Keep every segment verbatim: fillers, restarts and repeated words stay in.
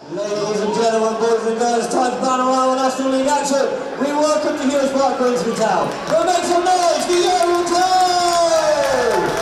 Ladies and gentlemen, boys and girls, time for Panorama National League action. We welcome to Heroes Park, Grimsby Town. But make some noise for Yeovil Town!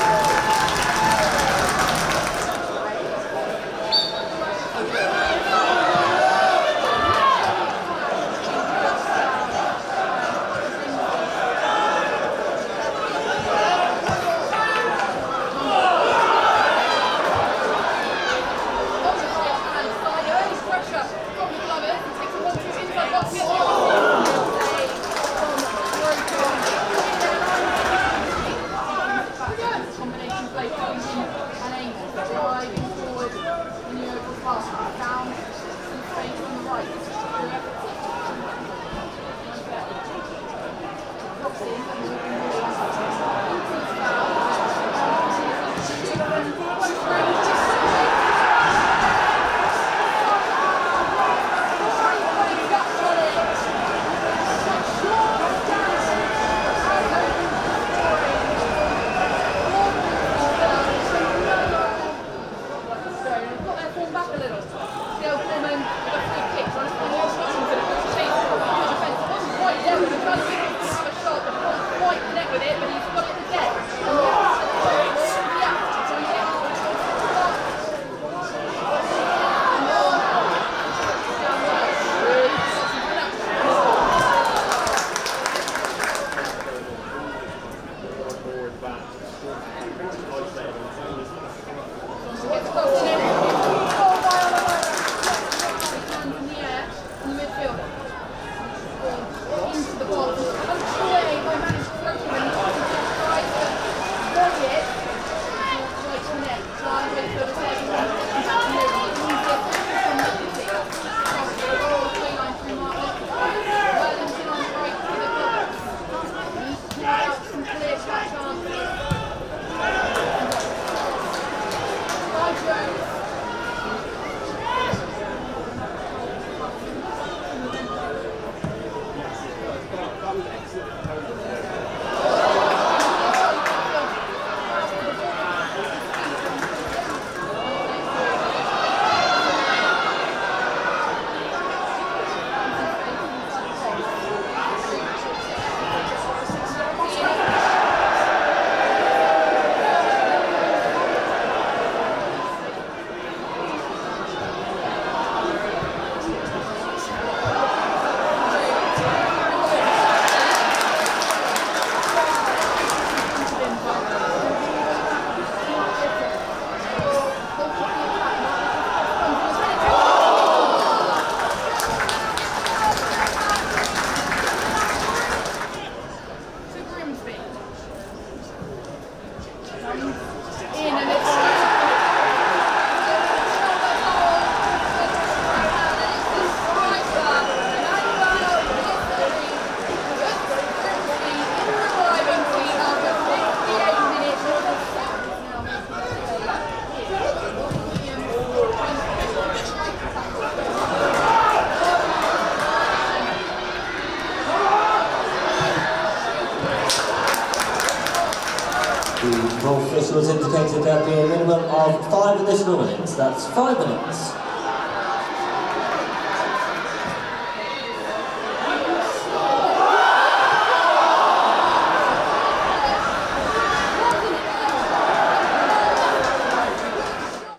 The officials indicated there'd be a minimum of five additional minutes. That's five minutes.